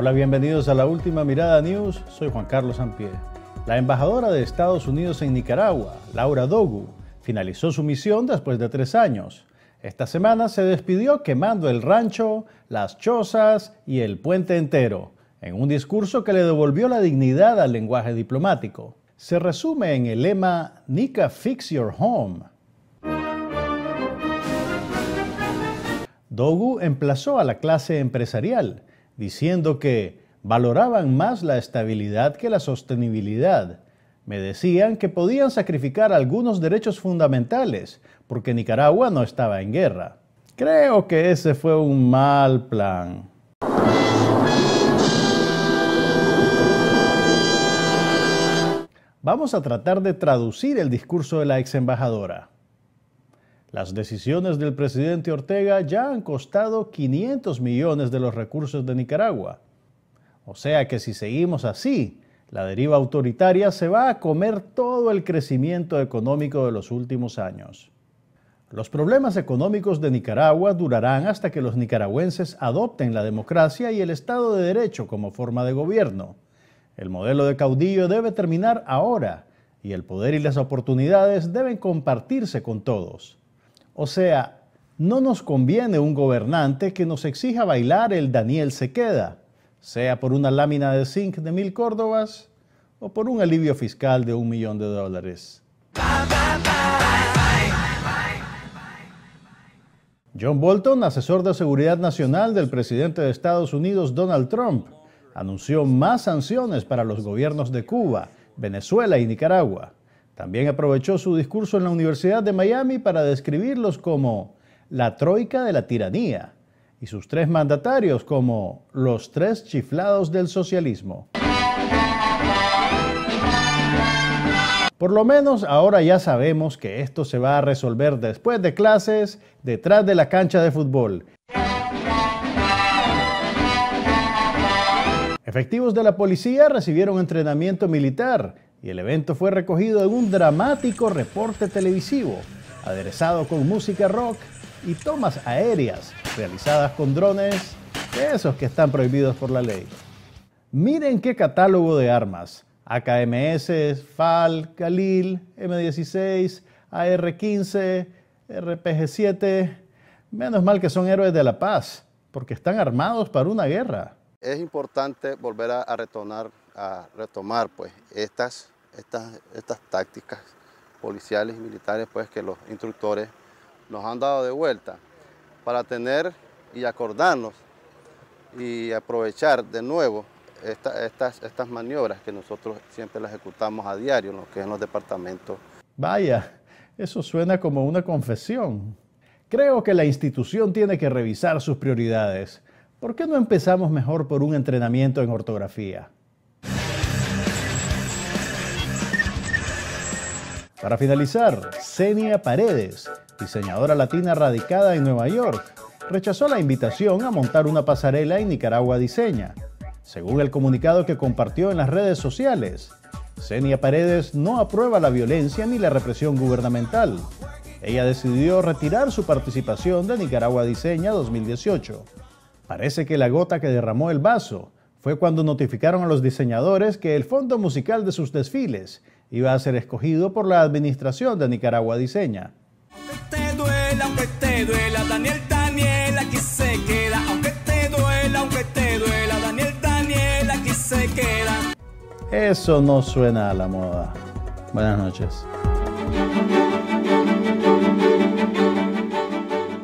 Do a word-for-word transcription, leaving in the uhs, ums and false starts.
Hola, bienvenidos a la Última Mirada News. Soy Juan Carlos Sampié. La embajadora de Estados Unidos en Nicaragua, Laura Dogu, finalizó su misión después de tres años. Esta semana se despidió quemando el rancho, las chozas y el puente entero, en un discurso que le devolvió la dignidad al lenguaje diplomático. Se resume en el lema "Nica Fix Your Home". Dogu emplazó a la clase empresarial, diciendo que valoraban más la estabilidad que la sostenibilidad. Me decían que podían sacrificar algunos derechos fundamentales porque Nicaragua no estaba en guerra. Creo que ese fue un mal plan. Vamos a tratar de traducir el discurso de la ex embajadora. Las decisiones del presidente Ortega ya han costado quinientos millones de los recursos de Nicaragua. O sea que si seguimos así, la deriva autoritaria se va a comer todo el crecimiento económico de los últimos años. Los problemas económicos de Nicaragua durarán hasta que los nicaragüenses adopten la democracia y el Estado de Derecho como forma de gobierno. El modelo de caudillo debe terminar ahora y el poder y las oportunidades deben compartirse con todos. O sea, no nos conviene un gobernante que nos exija bailar el Daniel se queda, sea por una lámina de zinc de mil córdobas o por un alivio fiscal de un millón de dólares. John Bolton, asesor de seguridad nacional del presidente de Estados Unidos, Donald Trump, anunció más sanciones para los gobiernos de Cuba, Venezuela y Nicaragua. También aprovechó su discurso en la Universidad de Miami para describirlos como la troika de la tiranía y sus tres mandatarios como los tres chiflados del socialismo. Por lo menos ahora ya sabemos que esto se va a resolver después de clases, detrás de la cancha de fútbol. Efectivos de la policía recibieron entrenamiento militar y el evento fue recogido en un dramático reporte televisivo, aderezado con música rock y tomas aéreas realizadas con drones, de esos que están prohibidos por la ley. Miren qué catálogo de armas: A K M S, F A L, Khalil, M dieciséis, A R quince, R P G siete. Menos mal que son héroes de la paz, porque están armados para una guerra. Es importante volver a, a, retornar, a retomar pues, estas, estas, estas tácticas policiales y militares pues, que los instructores nos han dado de vuelta para tener y acordarnos y aprovechar de nuevo esta, estas, estas maniobras que nosotros siempre las ejecutamos a diario en lo que es en los departamentos. Vaya, eso suena como una confesión. Creo que la institución tiene que revisar sus prioridades. ¿Por qué no empezamos mejor por un entrenamiento en ortografía? Para finalizar, Senia Paredes, diseñadora latina radicada en Nueva York, rechazó la invitación a montar una pasarela en Nicaragua Diseña. Según el comunicado que compartió en las redes sociales, Senia Paredes no aprueba la violencia ni la represión gubernamental. Ella decidió retirar su participación de Nicaragua Diseña dos mil dieciocho. Parece que la gota que derramó el vaso fue cuando notificaron a los diseñadores que el fondo musical de sus desfiles iba a ser escogido por la administración de Nicaragua Diseña. Aunque te duela, aunque te duela, Daniel, Daniel, aquí se queda. Aunque te duela, aunque te duela, Daniel, Daniel, aquí se queda. Eso no suena a la moda. Buenas noches.